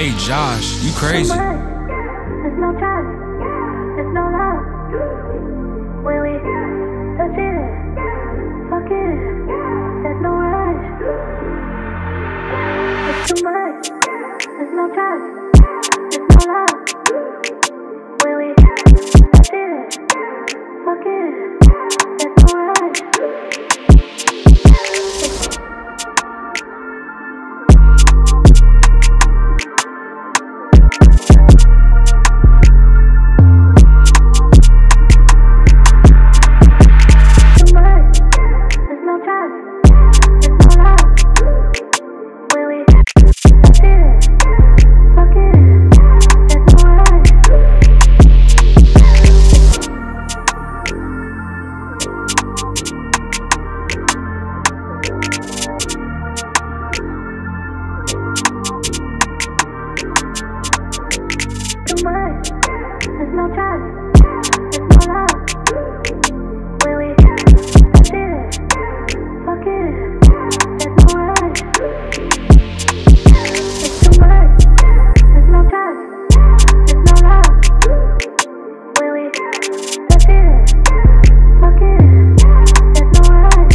Hey Josh, you crazy. There's no trust, there's no love. When we touch it, fuck it, there's no rush. It's too much, there's no trust, there's no love. When we touch it, fuck it, there's no rush. There's no trust, there's no love. When we touch it, fuck it, there's no rush. It's too much, there's no trust, there's no love. When we touch it, fuck it, there's no rush.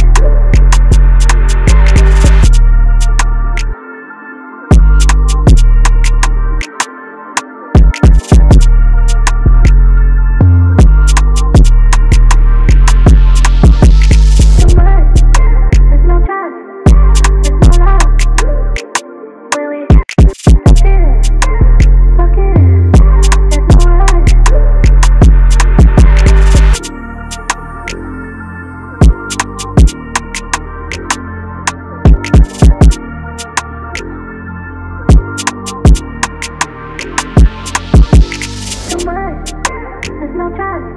There's no trust.